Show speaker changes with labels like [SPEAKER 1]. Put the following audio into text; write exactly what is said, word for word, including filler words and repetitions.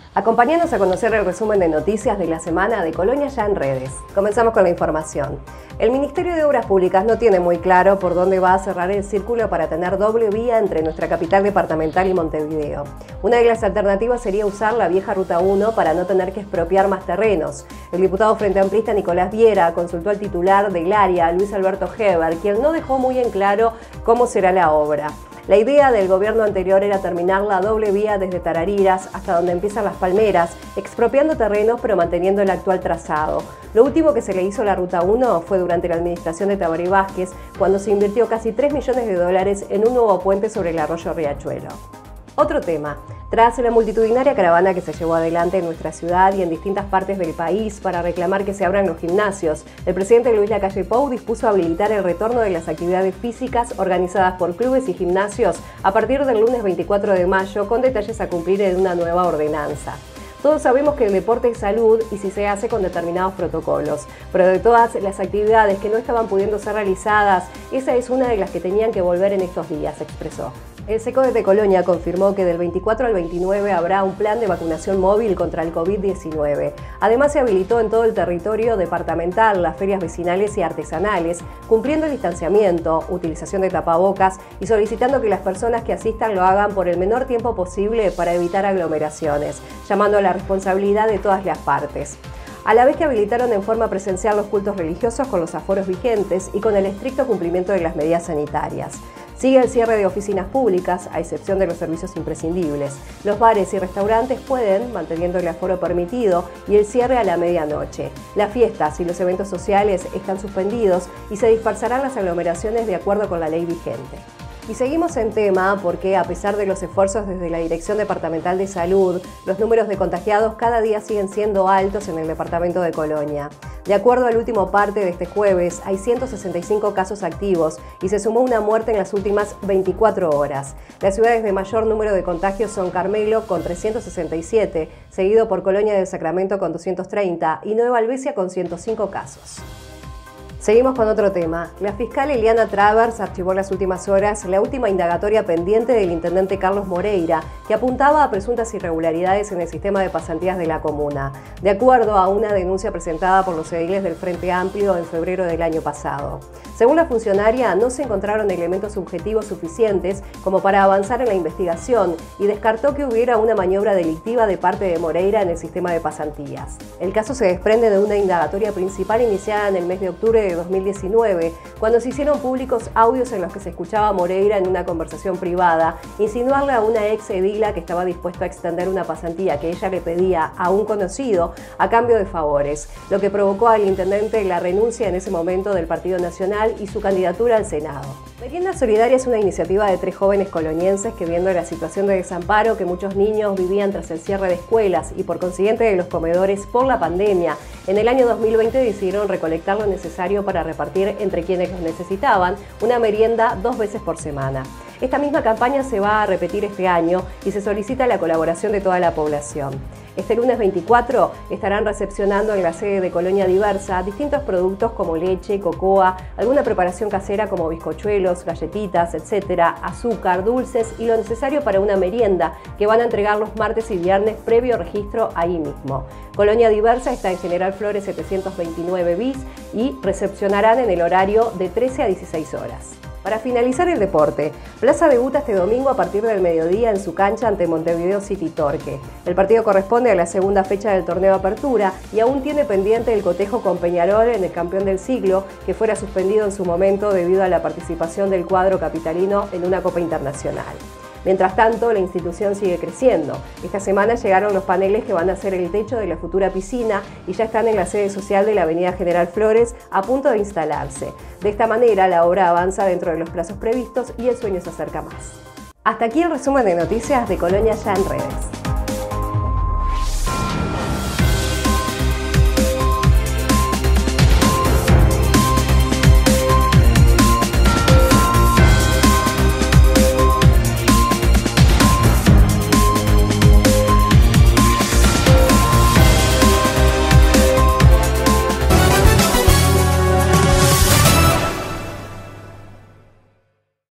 [SPEAKER 1] Acompáñanos a conocer el resumen de noticias de la semana de Colonia Ya en Redes. Comenzamos con la información. El Ministerio de Obras Públicas no tiene muy claro por dónde va a cerrar el círculo para tener doble vía entre nuestra capital departamental y Montevideo. Una de las alternativas sería usar la vieja Ruta uno para no tener que expropiar más terrenos. El diputado Frente Amplista Nicolás Viera consultó al titular del área, Luis Alberto Heber, quien no dejó muy en claro cómo será la obra. La idea del gobierno anterior era terminar la doble vía desde Tarariras hasta donde empiezan Las Palmeras, expropiando terrenos pero manteniendo el actual trazado. Lo último que se le hizo a la Ruta uno fue durante la administración de Tabaré Vázquez, cuando se invirtió casi tres millones de dólares en un nuevo puente sobre el arroyo Riachuelo. Otro tema. Tras la multitudinaria caravana que se llevó adelante en nuestra ciudad y en distintas partes del país para reclamar que se abran los gimnasios, el presidente Luis Lacalle Pou dispuso habilitar el retorno de las actividades físicas organizadas por clubes y gimnasios a partir del lunes veinticuatro de mayo, con detalles a cumplir en una nueva ordenanza. Todos sabemos que el deporte es salud y si se hace con determinados protocolos, pero de todas las actividades que no estaban pudiendo ser realizadas, esa es una de las que tenían que volver en estos días, expresó. El SECODET de Colonia confirmó que del veinticuatro al veintinueve habrá un plan de vacunación móvil contra el COVID diecinueve. Además, se habilitó en todo el territorio departamental las ferias vecinales y artesanales, cumpliendo el distanciamiento, utilización de tapabocas y solicitando que las personas que asistan lo hagan por el menor tiempo posible para evitar aglomeraciones, llamando a la responsabilidad de todas las partes. A la vez que habilitaron en forma presencial los cultos religiosos con los aforos vigentes y con el estricto cumplimiento de las medidas sanitarias. Sigue el cierre de oficinas públicas, a excepción de los servicios imprescindibles. Los bares y restaurantes pueden, manteniendo el aforo permitido, y el cierre a la medianoche. Las fiestas y los eventos sociales están suspendidos y se dispersarán las aglomeraciones de acuerdo con la ley vigente. Y seguimos en tema porque, a pesar de los esfuerzos desde la Dirección Departamental de Salud, los números de contagiados cada día siguen siendo altos en el departamento de Colonia. De acuerdo al último parte de este jueves, hay ciento sesenta y cinco casos activos y se sumó una muerte en las últimas veinticuatro horas. Las ciudades de mayor número de contagios son Carmelo con trescientos sesenta y siete, seguido por Colonia del Sacramento con doscientos treinta y Nueva Albesia con ciento cinco casos. Seguimos con otro tema. La fiscal Eliana Travers archivó en las últimas horas la última indagatoria pendiente del intendente Carlos Moreira, que apuntaba a presuntas irregularidades en el sistema de pasantías de la comuna, de acuerdo a una denuncia presentada por los ediles del Frente Amplio en febrero del año pasado. Según la funcionaria, no se encontraron elementos subjetivos suficientes como para avanzar en la investigación y descartó que hubiera una maniobra delictiva de parte de Moreira en el sistema de pasantías. El caso se desprende de una indagatoria principal iniciada en el mes de octubre de dos mil diecinueve, cuando se hicieron públicos audios en los que se escuchaba a Moreira en una conversación privada insinuarle a una ex edila que estaba dispuesta a extender una pasantía que ella le pedía a un conocido a cambio de favores, lo que provocó al intendente la renuncia en ese momento del Partido Nacional y su candidatura al Senado. Merienda Solidaria es una iniciativa de tres jóvenes colonienses que, viendo la situación de desamparo que muchos niños vivían tras el cierre de escuelas y por consiguiente de los comedores por la pandemia, en el año dos mil veinte decidieron recolectar lo necesario para repartir entre quienes los necesitaban una merienda dos veces por semana. Esta misma campaña se va a repetir este año y se solicita la colaboración de toda la población. Este lunes veinticuatro estarán recepcionando en la sede de Colonia Diversa distintos productos como leche, cocoa, alguna preparación casera como bizcochuelos, galletitas, etcétera, azúcar, dulces y lo necesario para una merienda que van a entregar los martes y viernes previo registro ahí mismo. Colonia Diversa está en General Flores setecientos veintinueve bis y recepcionarán en el horario de trece a dieciséis horas. Para finalizar el deporte, Plaza debuta este domingo a partir del mediodía en su cancha ante Montevideo City Torque. El partido corresponde a la segunda fecha del torneo Apertura y aún tiene pendiente el cotejo con Peñarol en el campeón del siglo, que fuera suspendido en su momento debido a la participación del cuadro capitalino en una Copa Internacional. Mientras tanto, la institución sigue creciendo. Esta semana llegaron los paneles que van a ser el techo de la futura piscina y ya están en la sede social de la avenida General Flores a punto de instalarse. De esta manera, la obra avanza dentro de los plazos previstos y el sueño se acerca más. Hasta aquí el resumen de noticias de Colonia Ya en Redes.